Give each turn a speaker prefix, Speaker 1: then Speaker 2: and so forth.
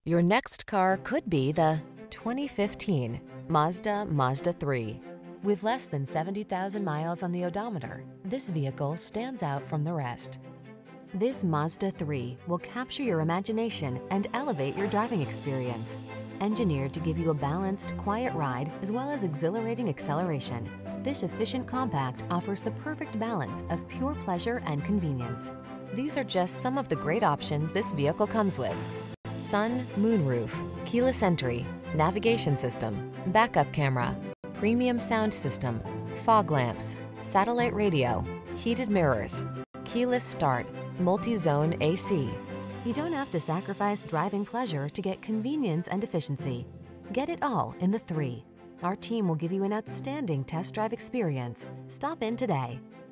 Speaker 1: Your next car could be the 2015 Mazda 3. With less than 70,000 miles on the odometer, this vehicle stands out from the rest. This Mazda 3 will capture your imagination and elevate your driving experience. Engineered to give you a balanced, quiet ride as well as exhilarating acceleration, this efficient compact offers the perfect balance of pure pleasure and convenience. These are just some of the great options this vehicle comes with: sun, moonroof, keyless entry, navigation system, backup camera, premium sound system, fog lamps, satellite radio, heated mirrors, keyless start, multi-zone AC. You don't have to sacrifice driving pleasure to get convenience and efficiency. Get it all in the 3. Our team will give you an outstanding test drive experience. Stop in today.